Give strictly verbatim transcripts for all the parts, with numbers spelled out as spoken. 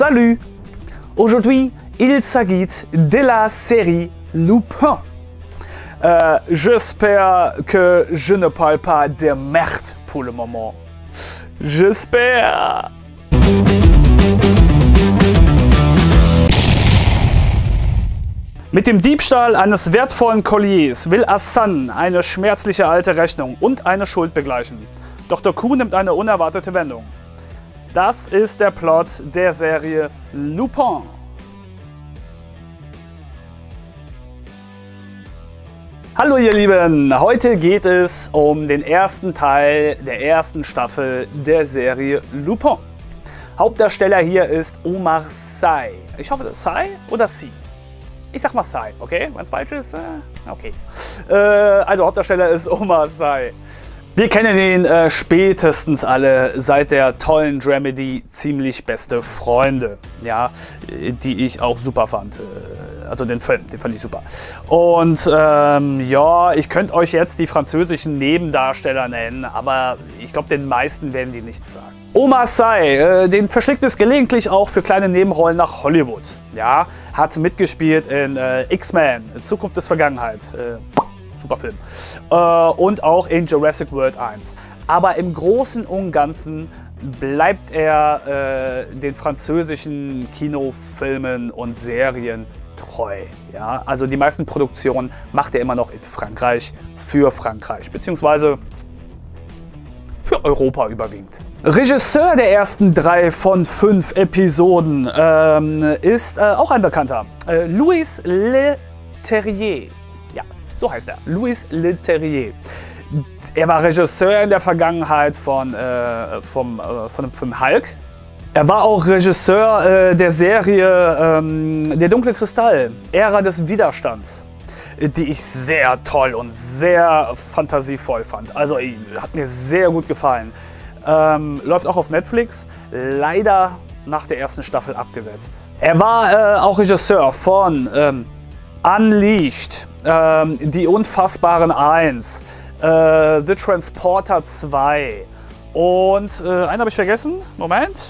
Salut! Aujourd'hui, il s'agit de la série Lupin. Euh, J'espère que je ne parle pas de merde pour le moment. J'espère. Mit dem Diebstahl eines wertvollen Colliers will Hassan eine schmerzliche alte Rechnung und eine Schuld begleichen. Doch der Coup nimmt eine unerwartete Wendung. Das ist der Plot der Serie Lupin. Hallo ihr Lieben, heute geht es um den ersten Teil der ersten Staffel der Serie Lupin. Hauptdarsteller hier ist Omar Sy. Ich hoffe, das ist Sy oder Sy? Ich sag mal Sy, okay? Wenn es falsch ist, okay. Äh, also Hauptdarsteller ist Omar Sy. Wir kennen ihn äh, spätestens alle seit der tollen Dramedy Ziemlich beste Freunde, ja, die ich auch super fand. Also den Film, den fand ich super. Und ähm, ja, ich könnte euch jetzt die französischen Nebendarsteller nennen, aber ich glaube, den meisten werden die nichts sagen. Omar Sy, äh, den verschlägt es gelegentlich auch für kleine Nebenrollen nach Hollywood. Ja, hat mitgespielt in äh, X-Men, Zukunft ist Vergangenheit. Äh, Super Film. Äh, und auch in Jurassic World eins. Aber im Großen und Ganzen bleibt er äh, den französischen Kinofilmen und Serien treu. Ja? Also die meisten Produktionen macht er immer noch in Frankreich, für Frankreich, beziehungsweise für Europa überwiegend. Regisseur der ersten drei von fünf Episoden ähm, ist äh, auch ein Bekannter. Äh, Louis Leterrier. So heißt er, Louis Leterrier. Er war Regisseur in der Vergangenheit von, äh, vom, äh, von dem Film Hulk. Er war auch Regisseur äh, der Serie ähm, Der dunkle Kristall, Ära des Widerstands, die ich sehr toll und sehr fantasievoll fand. Also hat mir sehr gut gefallen. Ähm, läuft auch auf Netflix, leider nach der ersten Staffel abgesetzt. Er war äh, auch Regisseur von ähm, Unleashed, ähm, Die Unfassbaren eins, äh, The Transporter zwei und äh, einen habe ich vergessen, Moment.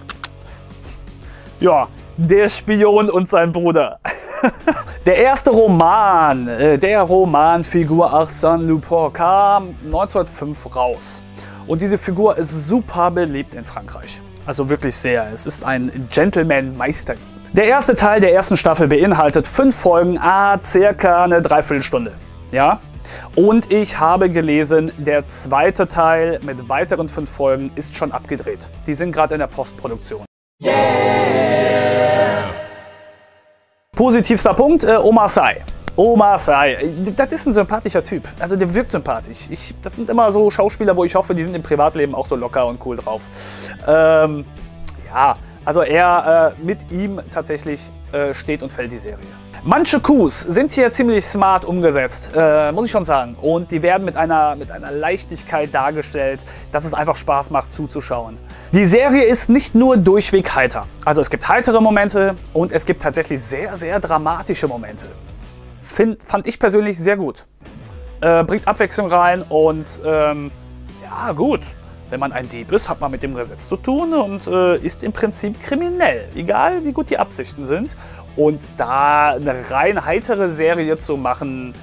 Ja, Der Spion und sein Bruder. Der erste Roman äh, der Romanfigur Arsène Lupin kam neunzehnhundertfünf raus. Und diese Figur ist super beliebt in Frankreich. Also wirklich sehr. Es ist ein Gentleman-Meister. Der erste Teil der ersten Staffel beinhaltet fünf Folgen, ah, circa eine Dreiviertelstunde. Ja? Und ich habe gelesen, der zweite Teil mit weiteren fünf Folgen ist schon abgedreht. Die sind gerade in der Postproduktion. Yeah! Positivster Punkt, äh, Omar Sy. Omar Sy, das ist ein sympathischer Typ. Also der wirkt sympathisch. Ich, das sind immer so Schauspieler, wo ich hoffe, die sind im Privatleben auch so locker und cool drauf. Ähm, ja. Also er, äh, mit ihm tatsächlich äh, steht und fällt die Serie. Manche Coups sind hier ziemlich smart umgesetzt, äh, muss ich schon sagen. Und die werden mit einer, mit einer Leichtigkeit dargestellt, dass es einfach Spaß macht zuzuschauen. Die Serie ist nicht nur durchweg heiter. Also es gibt heitere Momente und es gibt tatsächlich sehr, sehr dramatische Momente. Find, fand ich persönlich sehr gut. Äh, bringt Abwechslung rein und ähm, ja gut. Wenn man ein Dieb ist, hat man mit dem Gesetz zu tun und äh, ist im Prinzip kriminell, egal wie gut die Absichten sind. Und da eine rein heitere Serie zu machen,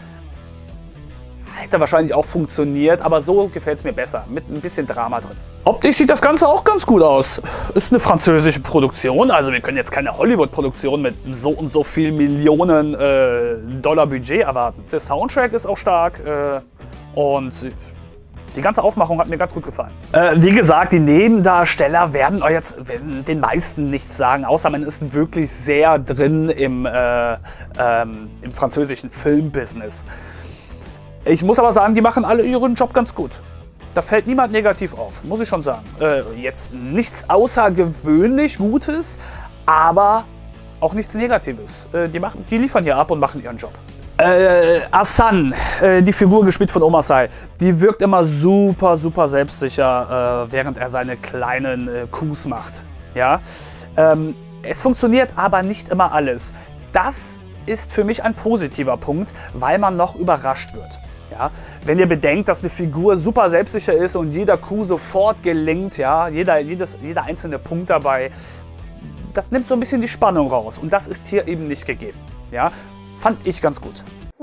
hätte wahrscheinlich auch funktioniert, aber so gefällt es mir besser, mit ein bisschen Drama drin. Optisch sieht das Ganze auch ganz gut aus. Ist eine französische Produktion, also wir können jetzt keine Hollywood-Produktion mit so und so viel Millionen äh, Dollar Budget erwarten. Der Soundtrack ist auch stark äh, und die ganze Aufmachung hat mir ganz gut gefallen. Äh, wie gesagt, die Nebendarsteller werden euch jetzt werden den meisten nichts sagen, außer man ist wirklich sehr drin im, äh, ähm, im französischen Filmbusiness. Ich muss aber sagen, die machen alle ihren Job ganz gut. Da fällt niemand negativ auf, muss ich schon sagen. Äh, jetzt nichts außergewöhnlich Gutes, aber auch nichts Negatives. Äh, die, machen, die liefern hier ab und machen ihren Job. Äh, Hassan, äh, die Figur gespielt von Omar Sy, die wirkt immer super, super selbstsicher, äh, während er seine kleinen äh, Coups macht. Ja? Ähm, es funktioniert aber nicht immer alles. Das ist für mich ein positiver Punkt, weil man noch überrascht wird. Ja? Wenn ihr bedenkt, dass eine Figur super selbstsicher ist und jeder Coup sofort gelingt, ja? jeder, jedes, jeder einzelne Punkt dabei, das nimmt so ein bisschen die Spannung raus. Und das ist hier eben nicht gegeben. Ja, fand ich ganz gut.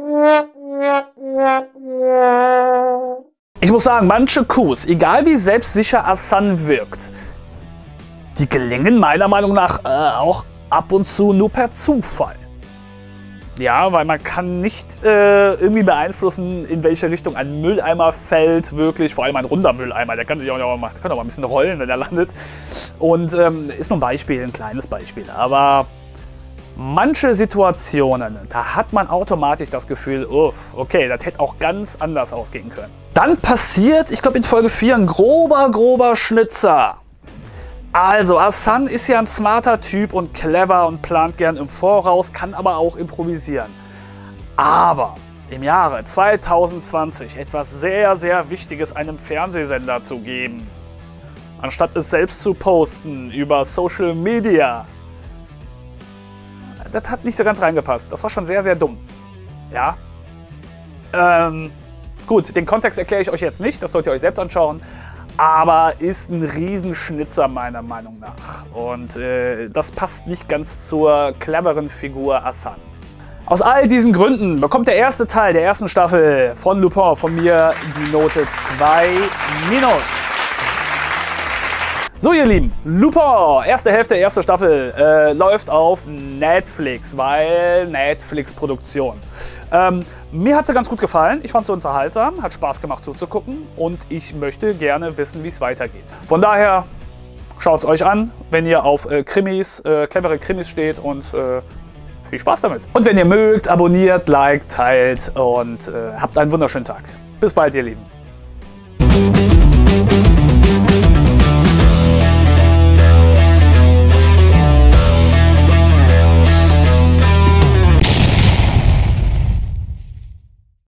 Ich muss sagen, manche Coups, egal wie selbstsicher Hasan wirkt, die gelingen meiner Meinung nach äh, auch ab und zu nur per Zufall. Ja, weil man kann nicht äh, irgendwie beeinflussen, in welche Richtung ein Mülleimer fällt, wirklich, vor allem ein runder Mülleimer, der kann sich auch, auch mal, der kann auch mal ein bisschen rollen, wenn er landet. Und ähm, ist nur ein Beispiel, ein kleines Beispiel, aber manche Situationen, da hat man automatisch das Gefühl, oh, okay, das hätte auch ganz anders ausgehen können. Dann passiert, ich glaube in Folge vier, ein grober, grober Schnitzer. Also, Hasan ist ja ein smarter Typ und clever und plant gern im Voraus, kann aber auch improvisieren. Aber im Jahre zweitausendzwanzig etwas sehr, sehr Wichtiges einem Fernsehsender zu geben, anstatt es selbst zu posten über Social Media, das hat nicht so ganz reingepasst. Das war schon sehr, sehr dumm. Ja. Ähm, gut, den Kontext erkläre ich euch jetzt nicht, das sollt ihr euch selbst anschauen. Aber ist ein Riesenschnitzer meiner Meinung nach. Und äh, das passt nicht ganz zur cleveren Figur Hasan. Aus all diesen Gründen bekommt der erste Teil der ersten Staffel von Lupin von mir die Note zwei minus. So ihr Lieben, Lupin, erste Hälfte, erste Staffel, äh, läuft auf Netflix, weil Netflix-Produktion. Ähm, mir hat sie ganz gut gefallen, ich fand sie unterhaltsam, hat Spaß gemacht zuzugucken und ich möchte gerne wissen, wie es weitergeht. Von daher schaut es euch an, wenn ihr auf äh, Krimis, äh, clevere Krimis steht und äh, viel Spaß damit. Und wenn ihr mögt, abonniert, liked, teilt und äh, habt einen wunderschönen Tag. Bis bald ihr Lieben.